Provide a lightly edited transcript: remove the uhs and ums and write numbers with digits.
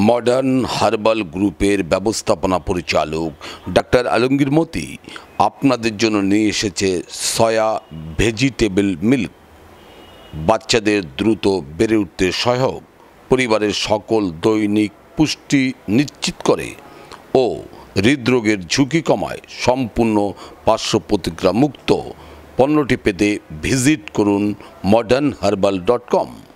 Modern herbal গ্রুপের ব্যবস্থাপনা পরিচালক ডাক্তার আলমগীর মতি আপনাদের জন্য নিয়ে এসেছে সয়া ভেজিটেবল মিল্ক। বাচ্চাদের দ্রুত বেড়ে উঠতে সহায়ক, পরিবারের সকল দৈনিক পুষ্টি নিশ্চিত করে ও হৃদরোগের ঝুঁকি কমায়। সম্পূর্ণ পার্শ্ব প্রতিক্রিয়া মুক্ত পণ্যটি পেতে ভিজিট করুন modernherbal.com।